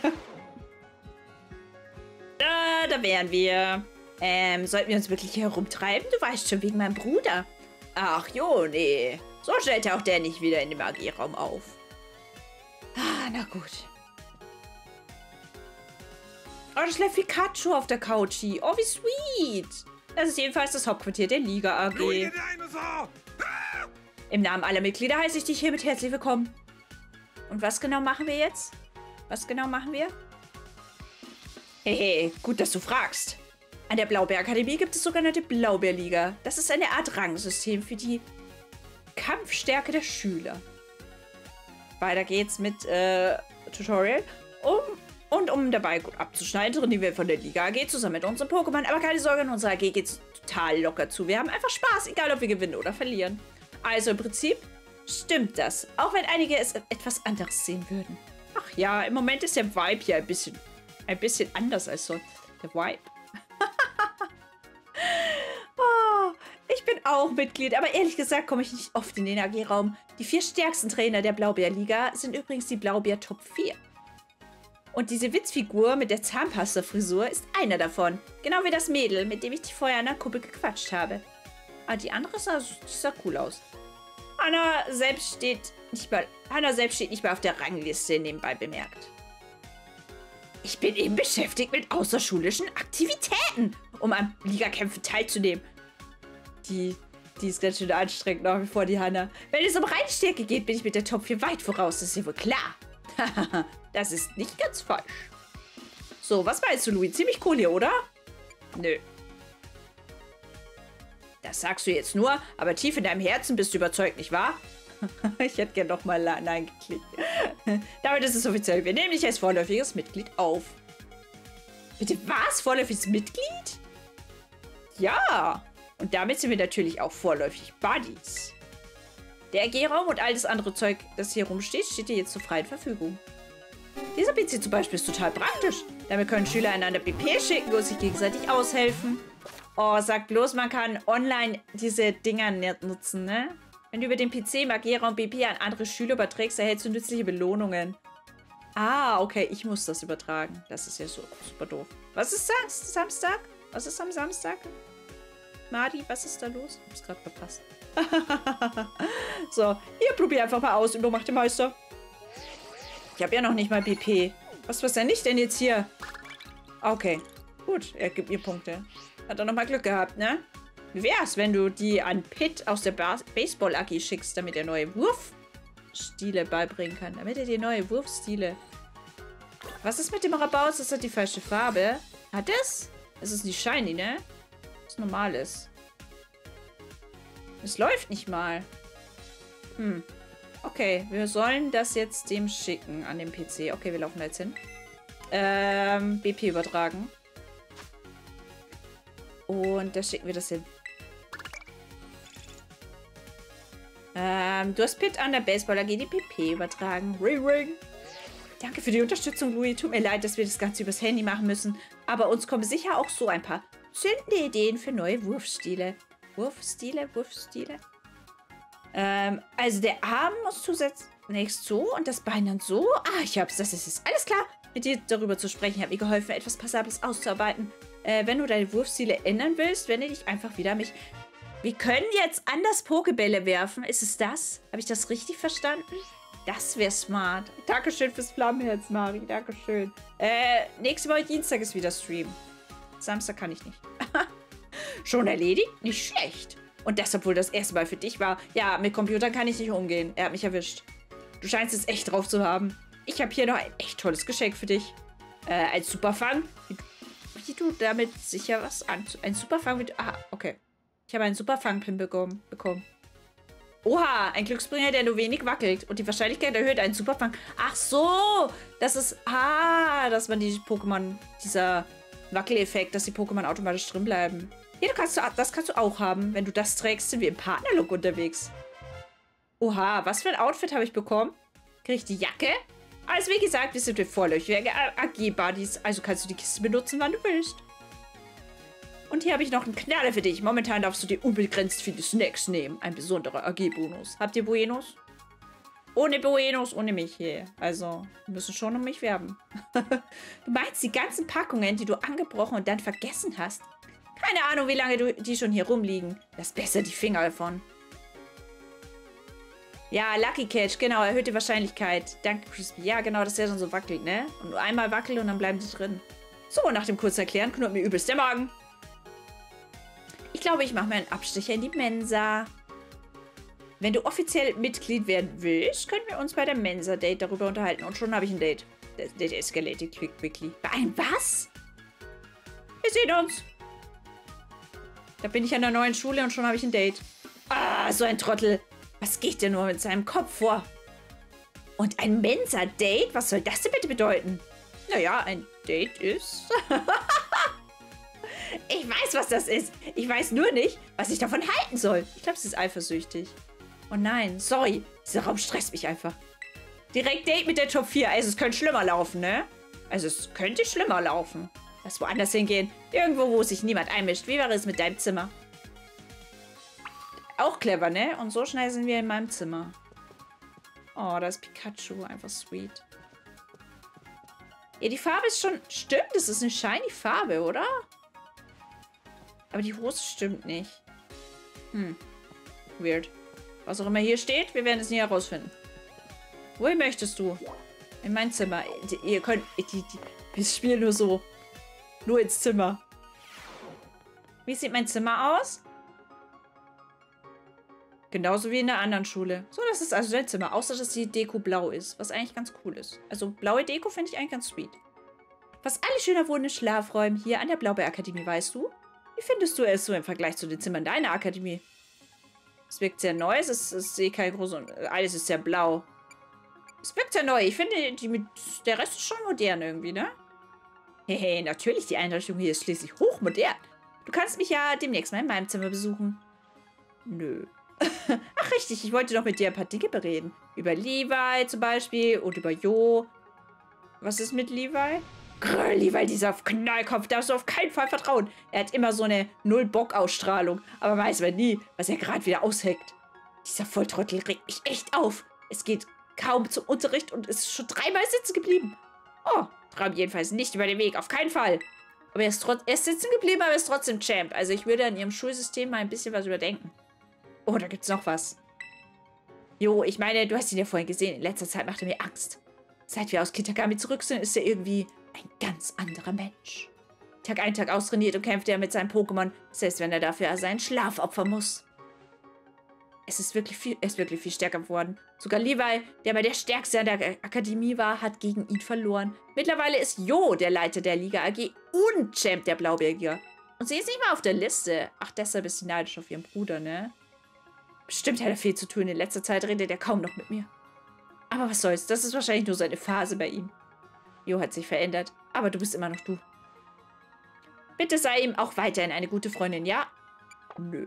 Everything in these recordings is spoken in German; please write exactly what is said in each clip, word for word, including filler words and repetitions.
Da, da wären wir. Ähm, sollten wir uns wirklich hier herumtreiben? Du weißt schon, wegen meinem Bruder. Ach jo, nee. So stellt auch der nicht wieder in dem A G-Raum auf. Ah, na gut. Oh, da schläft Pikachu auf der Couchi. Oh, wie sweet. Das ist jedenfalls das Hauptquartier der Liga A G. Im Namen aller Mitglieder heiße ich dich hiermit herzlich willkommen. Und was genau machen wir jetzt? Was genau machen wir? Hey, hey, gut, dass du fragst. An der Blaubeerakademie gibt es sogenannte Blaubeerliga. Das ist eine Art Rangsystem für die Kampfstärke der Schüler. Weiter geht's mit äh, Tutorial. Um, und um dabei gut abzuschneiden, trainieren wir von der Liga A G zusammen mit unseren Pokémon. Aber keine Sorge, in unserer A G geht's total locker zu. Wir haben einfach Spaß, egal ob wir gewinnen oder verlieren. Also im Prinzip stimmt das. Auch wenn einige es etwas anderes sehen würden. Ach ja, im Moment ist der Vibe hier ein bisschen, ein bisschen anders als sonst. Der Vibe. Oh, ich bin auch Mitglied, aber ehrlich gesagt komme ich nicht oft in den A G-Raum. Die vier stärksten Trainer der Blaubeerliga sind übrigens die Blaubeer Top vier. Und diese Witzfigur mit der Zahnpasta-Frisur ist einer davon. Genau wie das Mädel, mit dem ich dich vorher an der Kuppel gequatscht habe. Aber die andere sah, sah cool aus. Hannah selbst steht nicht mal, Hannah selbst steht nicht mal auf der Rangliste, nebenbei bemerkt. Ich bin eben beschäftigt mit außerschulischen Aktivitäten, um an Ligakämpfen teilzunehmen. Die, die ist ganz schön anstrengend nach wie vor, die Hannah. Wenn es um Reinstärke geht, bin ich mit der Top vier weit voraus. Das ist ja wohl klar. Das ist nicht ganz falsch. So, was meinst du, Louis? Ziemlich cool hier, oder? Nö. Das sagst du jetzt nur, aber tief in deinem Herzen bist du überzeugt, nicht wahr? Ich hätte gerne noch mal Nein geklickt. Damit ist es offiziell. Wir nehmen dich als vorläufiges Mitglied auf. Bitte was? Vorläufiges Mitglied? Ja. Und damit sind wir natürlich auch vorläufig Buddies. Der A G-Raum und all das andere Zeug, das hier rumsteht, steht dir jetzt zur freien Verfügung. Dieser P C zum Beispiel ist total praktisch. Damit können Schüler einander B P schicken und sich gegenseitig aushelfen. Oh, sag bloß, man kann online diese Dinger nutzen, ne? Wenn du über den P C im A G-Raum B P an andere Schüler überträgst, erhältst du nützliche Belohnungen. Ah, okay, ich muss das übertragen. Das ist ja so super doof. Was ist das? Samstag? Was ist am Samstag? Madi, was ist da los? Ich hab's gerade verpasst. So, hier, probier einfach mal aus, Übermacht den Meister. Ich habe ja noch nicht mal B P. Was, was denn nicht denn jetzt hier? Okay, gut, er gibt mir Punkte. Hat er nochmal Glück gehabt, ne? Wie wär's, wenn du die an Pitt aus der Baseball-A G schickst, damit er neue Wurfstile beibringen kann? Damit er dir neue Wurfstile... Was ist mit dem Rabaus? Ist das die falsche Farbe? Hat es? Es ist nicht shiny, ne? Was normal ist. Es läuft nicht mal. Hm. Okay, wir sollen das jetzt dem schicken an den P C. Okay, wir laufen da jetzt hin. Ähm, B P übertragen. Und da schicken wir das hin. Ähm, du hast Pitt an der Baseball-A G die P P übertragen. Ring, ring. Danke für die Unterstützung, Louis. Tut mir leid, dass wir das Ganze übers Handy machen müssen. Aber uns kommen sicher auch so ein paar zündende Ideen für neue Wurfstile. Wurfstile, Wurfstile. Ähm, also der Arm muss zunächst so und das Bein dann so. Ah, ich hab's. Das ist es. Alles klar. Mit dir darüber zu sprechen, hat mir geholfen, etwas Passables auszuarbeiten. Äh, wenn du deine Wurfstile ändern willst, wende dich einfach wieder an mich. Wir können jetzt anders Pokebälle werfen. Ist es das? Habe ich das richtig verstanden? Das wäre smart. Dankeschön fürs Flammenherz, Mari. Dankeschön. Äh, nächste Woche Dienstag ist wieder Stream. Samstag kann ich nicht. Schon erledigt? Nicht schlecht. Und das, obwohl das erste Mal für dich war. Ja, mit Computern kann ich nicht umgehen. Er hat mich erwischt. Du scheinst es echt drauf zu haben. Ich habe hier noch ein echt tolles Geschenk für dich. Äh, ein Superfang. Wie, wie du damit sicher was an... Ein Superfang mit... Ah, okay. Ich habe einen Superfang-Pin bekommen. bekommen. Oha, ein Glücksbringer, der nur wenig wackelt. Und die Wahrscheinlichkeit erhöht einen Superfang. Ach so, das ist... Ah, dass man die Pokémon... Dieser Wackeleffekt, dass die Pokémon automatisch drin bleiben. Ja, du kannst, das kannst du auch haben. Wenn du das trägst, sind wir im Partnerlook unterwegs. Oha, was für ein Outfit habe ich bekommen? Kriege ich die Jacke? Also wie gesagt, wir sind wir vorläufige A G-Buddies. Also kannst du die Kiste benutzen, wann du willst. Und hier habe ich noch einen Knaller für dich. Momentan darfst du dir unbegrenzt viele Snacks nehmen. Ein besonderer A G-Bonus. Habt ihr Buenos? Ohne Buenos, ohne mich hier. Also, wir müssen schon um mich werben. Du meinst die ganzen Packungen, die du angebrochen und dann vergessen hast? Keine Ahnung, wie lange du, die schon hier rumliegen. Lass besser die Finger davon. Ja, Lucky Catch, genau, erhöhte Wahrscheinlichkeit. Danke, Crispy. Ja, genau, dass der dann so wackelt, ne? Und nur einmal wackelt und dann bleiben die drin. So, nach dem kurzen Erklären knurrt mir übelst der Magen. Ich glaube, ich mache mir einen Abstecher in die Mensa. Wenn du offiziell Mitglied werden willst, können wir uns bei der Mensa-Date darüber unterhalten. Und schon habe ich ein Date. Das Date escalated quickly. Bei einem was? Wir sehen uns. Da bin ich an der neuen Schule und schon habe ich ein Date. Ah, so ein Trottel. Was geht denn nur mit seinem Kopf vor? Und ein Mensa-Date? Was soll das denn bitte bedeuten? Naja, ein Date ist... Ich weiß, was das ist. Ich weiß nur nicht, was ich davon halten soll. Ich glaube, sie ist eifersüchtig. Oh nein, sorry. Dieser Raum stresst mich einfach. Direkt Date mit der Top vier. Also es könnte schlimmer laufen, ne? Also es könnte schlimmer laufen. Lass woanders hingehen. Irgendwo, wo sich niemand einmischt. Wie wäre es mit deinem Zimmer? Auch clever, ne? Und so schnell sind wir in meinem Zimmer. Oh, da ist Pikachu. Einfach sweet. Ja, die Farbe ist schon... Stimmt, das ist eine shiny Farbe, oder? Aber die Hose stimmt nicht. Hm. Weird. Was auch immer hier steht, wir werden es nie herausfinden. Wohin möchtest du? In mein Zimmer. Ihr könnt... Die, die, wir spielen nur so. Nur ins Zimmer. Wie sieht mein Zimmer aus? Genauso wie in der anderen Schule. So, das ist also dein Zimmer. Außer, dass die Deko blau ist. Was eigentlich ganz cool ist. Also, blaue Deko finde ich eigentlich ganz sweet. Was alle schöner wohnen in Schlafräumen hier an der Blaubeerakademie, weißt du? Wie findest du es so im Vergleich zu den Zimmern deiner Akademie? Es wirkt sehr neu. Es ist, es ist kein großer... Alles ist sehr blau. Es wirkt sehr neu. Ich finde, die mit, der Rest ist schon modern irgendwie, ne? Hehe, natürlich. Die Einrichtung hier ist schließlich hochmodern. Du kannst mich ja demnächst mal in meinem Zimmer besuchen. Nö. Ach, richtig. Ich wollte noch mit dir ein paar Dinge bereden. Über Levi zum Beispiel und über Jo. Was ist mit Levi? Grrr, Levi, dieser Knallkopf, darfst du auf keinen Fall vertrauen. Er hat immer so eine Null-Bock-Ausstrahlung. Aber weiß man nie, was er gerade wieder ausheckt. Dieser Volltrottel regt mich echt auf. Es geht kaum zum Unterricht und ist schon dreimal sitzen geblieben. Oh, traum jedenfalls nicht über den Weg, auf keinen Fall. Aber er ist, trotz, er ist sitzen geblieben, aber er ist trotzdem Champ. Also ich würde an ihrem Schulsystem mal ein bisschen was überdenken. Oh, da gibt's noch was. Jo, ich meine, du hast ihn ja vorhin gesehen. In letzter Zeit macht er mir Angst. Seit wir aus Kitagami zurück sind, ist er irgendwie ein ganz anderer Mensch. Tag ein, Tag austrainiert und kämpft er mit seinem Pokémon, selbst wenn er dafür seinen Schlaf opfern muss. Es ist wirklich viel, er ist wirklich viel stärker geworden. Sogar Levi, der bei der Stärkste an der Akademie war, hat gegen ihn verloren. Mittlerweile ist Jo der Leiter der Liga A G und Champ der Blaubeerliga. Und sie ist nicht mal auf der Liste. Ach, deshalb ist sie neidisch auf ihren Bruder, ne? Bestimmt hat er viel zu tun. In letzter Zeit redet er kaum noch mit mir. Aber was soll's, das ist wahrscheinlich nur seine Phase bei ihm. Jo hat sich verändert, aber du bist immer noch du. Bitte sei ihm auch weiterhin eine gute Freundin, ja? Nö.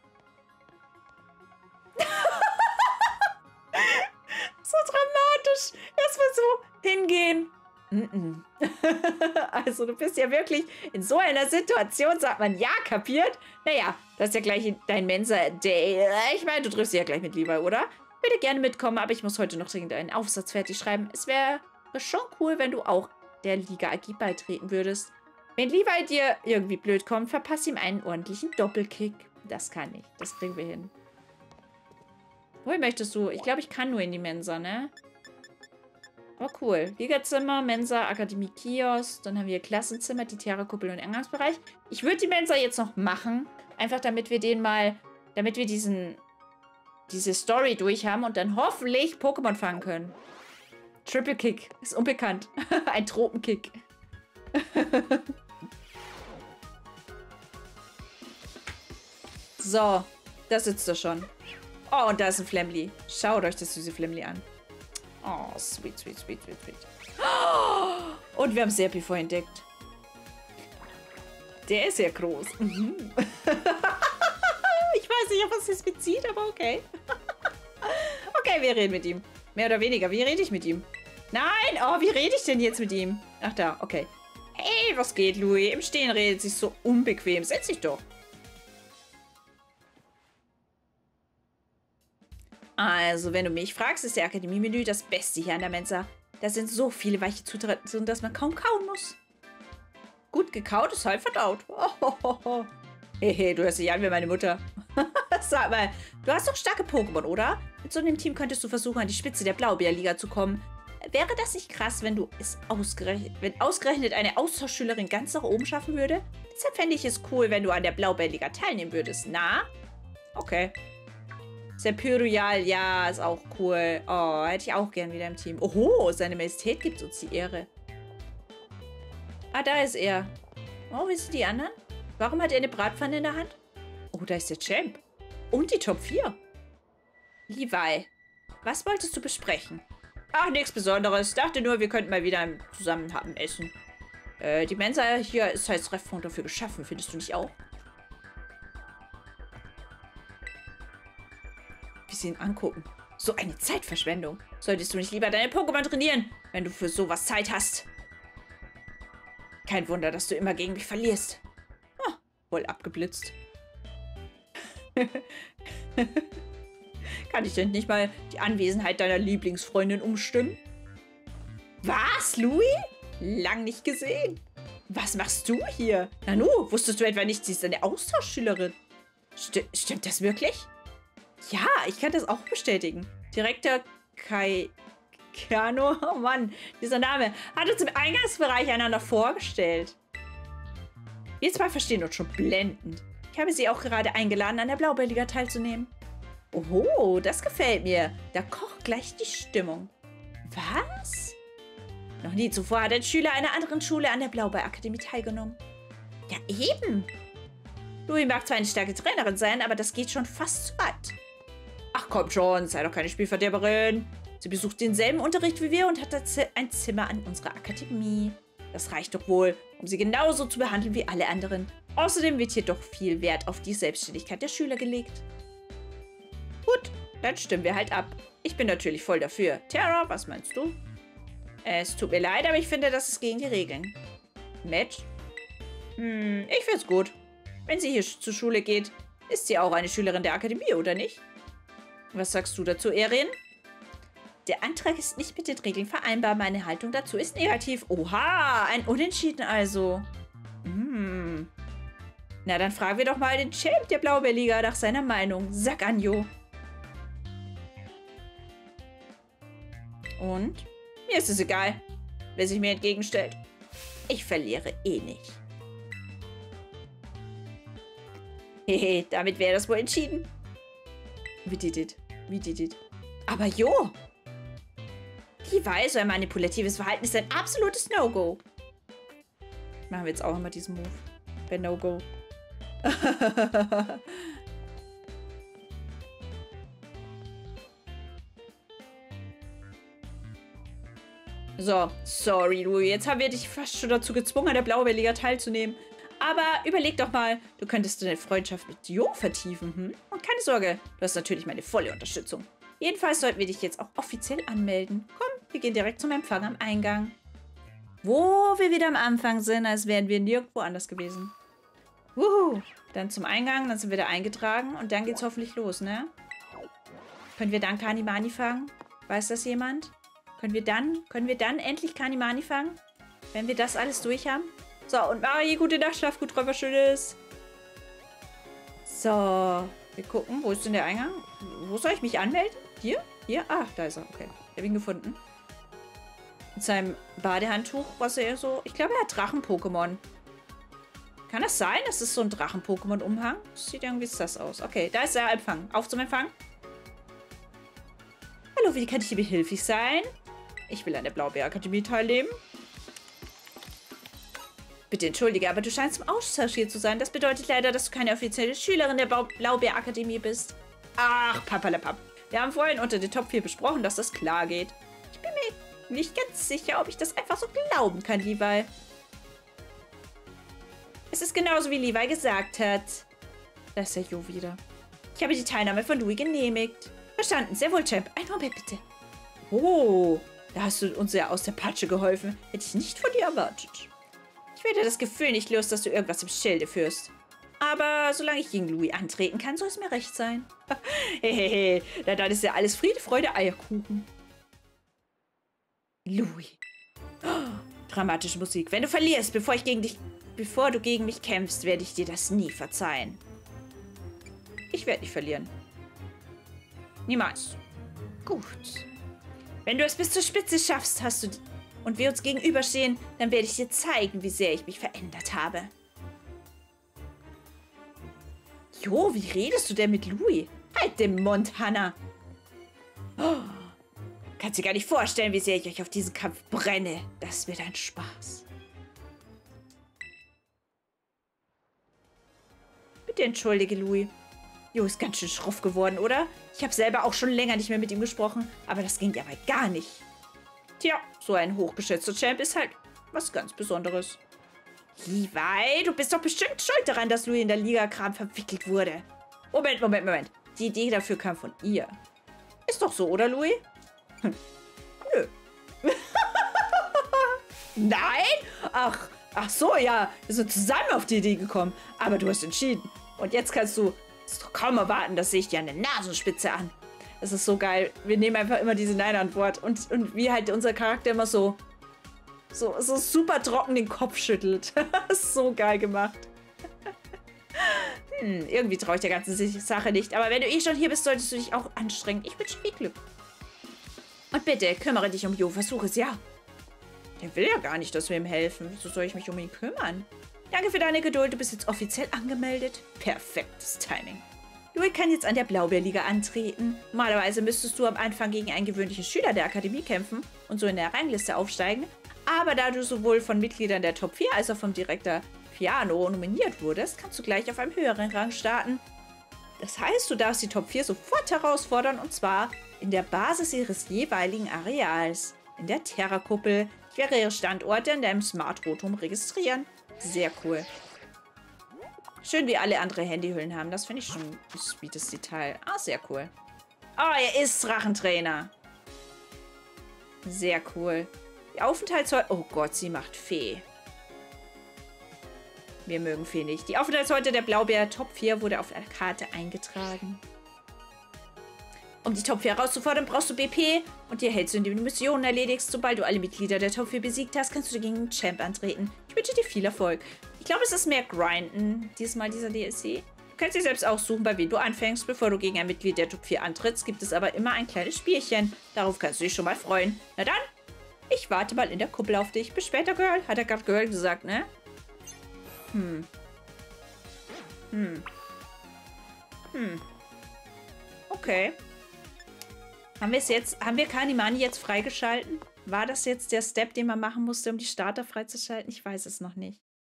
So dramatisch. Erstmal so hingehen. Mm-mm. Also du bist ja wirklich in so einer Situation, sagt man, ja, kapiert? Naja, das ist ja gleich dein Mensa-Day. Ich meine, du triffst sie ja gleich mit Levi, oder? Ich würde gerne mitkommen, aber ich muss heute noch dringend einen Aufsatz fertig schreiben. Es wäre schon cool, wenn du auch der Liga A G beitreten würdest. Wenn Levi dir irgendwie blöd kommt, verpass ihm einen ordentlichen Doppelkick. Das kann ich. Das kriegen wir hin. Wohin möchtest du? Ich glaube, ich kann nur in die Mensa, ne? Aber cool. Ligazimmer, Mensa, Akademie, Kiosk. Dann haben wir Klassenzimmer, die Terrakuppel und Eingangsbereich. Ich würde die Mensa jetzt noch machen. Einfach damit wir den mal, damit wir diesen, diese Story durch haben und dann hoffentlich Pokémon fangen können. Triple Kick. Ist unbekannt. Ein Tropenkick. So. Da sitzt er schon. Oh, und da ist ein Flamly. Schaut euch das süße Flamly an. Oh, sweet, sweet, sweet, sweet, sweet. Oh, und wir haben Serpifo entdeckt. Der ist ja groß. Mhm. Ich weiß nicht, ob es das bezieht, aber okay. Okay, wir reden mit ihm. Mehr oder weniger. Wie rede ich mit ihm? Nein! Oh, wie rede ich denn jetzt mit ihm? Ach da, okay. Hey, was geht, Louis? Im Stehen redet sich so unbequem. Setz dich doch. Also, wenn du mich fragst, ist der Akademie-Menü das Beste hier an der Mensa. Da sind so viele weiche Zutaten drin, dass man kaum kauen muss. Gut gekaut ist halb verdaut. Oh, Hehe, du hörst dich an wie meine Mutter. Sag mal, du hast doch starke Pokémon, oder? Mit so einem Team könntest du versuchen, an die Spitze der Blaubeerliga zu kommen. Wäre das nicht krass, wenn du es ausgerechnet, wenn ausgerechnet eine Austauschschülerin ganz nach oben schaffen würde? Deshalb fände ich es cool, wenn du an der Blaubeerliga teilnehmen würdest. Na? Okay. Serpyrial, ja, ist auch cool. Oh, hätte ich auch gern wieder im Team. Oho, seine Majestät gibt uns die Ehre. Ah, da ist er. Oh, wie sind die anderen? Warum hat er eine Bratpfanne in der Hand? Oh, da ist der Champ. Und die Top vier. Levi, was wolltest du besprechen? Ach, nichts Besonderes. Dachte nur, wir könnten mal wieder zusammen haben essen. Äh, die Mensa hier ist als Treffpunkt dafür geschaffen, findest du nicht auch? Wie sie ihn angucken. So eine Zeitverschwendung. Solltest du nicht lieber deine Pokémon trainieren, wenn du für sowas Zeit hast? Kein Wunder, dass du immer gegen mich verlierst. Ah, voll abgeblitzt. Kann ich denn nicht mal die Anwesenheit deiner Lieblingsfreundin umstimmen? Was, Louis? Lang nicht gesehen. Was machst du hier? Nanu, wusstest du etwa nicht, sie ist eine Austauschschülerin? Sti- stimmt das wirklich? Ja, ich kann das auch bestätigen. Direktor Kai... Keanu, oh Mann, dieser Name, hat uns im Eingangsbereich einander vorgestellt. Wir zwei verstehen uns schon blendend. Ich habe sie auch gerade eingeladen, an der Blaubeerliga teilzunehmen. Oho, das gefällt mir. Da kocht gleich die Stimmung. Was? Noch nie zuvor hat ein Schüler einer anderen Schule an der Blaubeerakademie teilgenommen. Ja, eben. Louis mag zwar eine starke Trainerin sein, aber das geht schon fast zu weit. Ach komm schon, sei doch keine Spielverderberin. Sie besucht denselben Unterricht wie wir und hat ein Zimmer an unserer Akademie. Das reicht doch wohl, um sie genauso zu behandeln wie alle anderen. Außerdem wird hier doch viel Wert auf die Selbstständigkeit der Schüler gelegt. Gut, dann stimmen wir halt ab. Ich bin natürlich voll dafür. Tara, was meinst du? Es tut mir leid, aber ich finde, das ist gegen die Regeln. Matt? Hm, ich find's gut. Wenn sie hier zur Schule geht, ist sie auch eine Schülerin der Akademie, oder nicht? Was sagst du dazu, Erin? Der Antrag ist nicht mit den Regeln vereinbar. Meine Haltung dazu ist negativ. Oha, ein Unentschieden also. Hm. Na, dann fragen wir doch mal den Champ der Blaubeerliga nach seiner Meinung. Sag Anjo. Und? Mir ist es egal, wer sich mir entgegenstellt. Ich verliere eh nicht. Hehe, damit wäre das wohl entschieden. We did it. We did it. Aber jo. Levi, so ein manipulatives Verhalten ist ein absolutes No-Go. Machen wir jetzt auch immer diesen Move. Bei No-Go. So, sorry, Louis. Jetzt haben wir dich fast schon dazu gezwungen, an der Blaubeerliga teilzunehmen. Aber überleg doch mal, du könntest deine Freundschaft mit Jo vertiefen. Hm? Und keine Sorge, du hast natürlich meine volle Unterstützung. Jedenfalls sollten wir dich jetzt auch offiziell anmelden. Komm, wir gehen direkt zum Empfang am Eingang. Wo wir wieder am Anfang sind, als wären wir nirgendwo anders gewesen. Wuhu. Dann zum Eingang, dann sind wir da eingetragen und dann geht's hoffentlich los, ne? Können wir dann Kanimani fangen? Weiß das jemand? Können wir dann, können wir dann endlich Kanimani fangen? Wenn wir das alles durch haben? So, und Marie, gute Nacht, schlaf gut, träum was Schönes. So, wir gucken, wo ist denn der Eingang? Wo soll ich mich anmelden? Hier? Hier? Ah, da ist er. Okay, ich habe ihn gefunden. Mit seinem Badehandtuch, was er so... Ich glaube, er hat Drachen-Pokémon. Kann das sein? Das ist so ein Drachen-Pokémon-Umhang? Sieht irgendwie sass aus. Okay, da ist der Empfang. Auf zum Empfang. Hallo, wie kann ich dir behilflich sein? Ich will an der Blaubeerakademie teilnehmen. Bitte entschuldige, aber du scheinst zum Austausch hier zu sein. Das bedeutet leider, dass du keine offizielle Schülerin der Blaubeerakademie bist. Ach, papalapap. Wir haben vorhin unter den Top vier besprochen, dass das klar geht. Ich bin mir nicht ganz sicher, ob ich das einfach so glauben kann, Levi. Es ist genauso, wie Levi gesagt hat. Da ist der Jo wieder. Ich habe die Teilnahme von Louis genehmigt. Verstanden, sehr wohl, Champ. Einen Moment, bitte. Oh, da hast du uns ja aus der Patsche geholfen. Hätte ich nicht von dir erwartet. Ich werde das Gefühl nicht los, dass du irgendwas im Schilde führst. Aber solange ich gegen Louis antreten kann, soll es mir recht sein. Hehehe, na dann ist ja alles Friede, Freude, Eierkuchen. Louis. Oh, dramatische Musik. Wenn du verlierst, bevor ich gegen dich, bevor du gegen mich kämpfst, werde ich dir das nie verzeihen. Ich werde nicht verlieren. Niemals. Gut. Wenn du es bis zur Spitze schaffst, hast du und wir uns gegenüberstehen, dann werde ich dir zeigen, wie sehr ich mich verändert habe. Jo, wie redest du denn mit Louis? Halt den Mund, Hannah. Oh, kannst dir gar nicht vorstellen, wie sehr ich euch auf diesen Kampf brenne. Das wird ein Spaß. Bitte entschuldige, Louis. Jo, ist ganz schön schroff geworden, oder? Ich habe selber auch schon länger nicht mehr mit ihm gesprochen, aber das ging dabei gar nicht. Tja, so ein hochgeschätzter Champ ist halt was ganz Besonderes. Levi, du bist doch bestimmt schuld daran, dass Louis in der Liga-Kram verwickelt wurde. Moment, Moment, Moment. Die Idee dafür kam von ihr. Ist doch so, oder, Louis? Hm. Nö. Nein? Ach, ach so, ja. Wir sind zusammen auf die Idee gekommen. Aber du hast entschieden. Und jetzt kannst du es doch kaum erwarten, das sehe ich dir an der Nasenspitze an. Das ist so geil. Wir nehmen einfach immer diese Nein-Antwort. Und, und wie halt unser Charakter immer so, so, so super trocken den Kopf schüttelt. So geil gemacht. Hm, irgendwie traue ich der ganzen Sache nicht. Aber wenn du eh schon hier bist, solltest du dich auch anstrengen. Ich wünsche viel Glück. Und bitte, kümmere dich um Jo. Versuche es, ja. Der will ja gar nicht, dass wir ihm helfen. Wieso soll ich mich um ihn kümmern? Danke für deine Geduld. Du bist jetzt offiziell angemeldet. Perfektes Timing. Louis kann jetzt an der Blaubeerliga antreten. Normalerweise müsstest du am Anfang gegen einen gewöhnlichen Schüler der Akademie kämpfen und so in der Rangliste aufsteigen. Aber da du sowohl von Mitgliedern der Top vier als auch vom Direktor Piano nominiert wurdest, kannst du gleich auf einem höheren Rang starten. Das heißt, du darfst die Top vier sofort herausfordern, und zwar in der Basis ihres jeweiligen Areals. In der Terra-Kuppel. Ich werde ihre Standorte in deinem Smart-Rotum registrieren. Sehr cool. Schön, wie alle andere Handyhüllen haben. Das finde ich schon ein sweetes Detail. Ah, sehr cool. Oh, er ist Drachentrainer. Sehr cool. Die Aufenthaltshäuser... Oh Gott, sie macht Fee. Wir mögen Fee nicht. Die Aufenthaltshäuser der Blaubeer Top vier wurde auf der Karte eingetragen. Um die Top vier herauszufordern, brauchst du B P und die erhältst du, indem du Missionen erledigst. Sobald du alle Mitglieder der Top vier besiegt hast, kannst du gegen den Champ antreten. Ich wünsche dir viel Erfolg. Ich glaube, es ist mehr Grinden, diesmal dieser D L C. Du kannst dir selbst aussuchen, bei wem du anfängst. Bevor du gegen ein Mitglied der Top vier antrittst, gibt es aber immer ein kleines Spielchen. Darauf kannst du dich schon mal freuen. Na dann, ich warte mal in der Kuppel auf dich. Bis später, Girl. Hat er gerade Girl gesagt, ne? Hm. Hm. Hm. Okay. Haben wir es jetzt, haben wir Kanimani jetzt freigeschalten? War das jetzt der Step, den man machen musste, um die Starter freizuschalten? Ich weiß es noch nicht.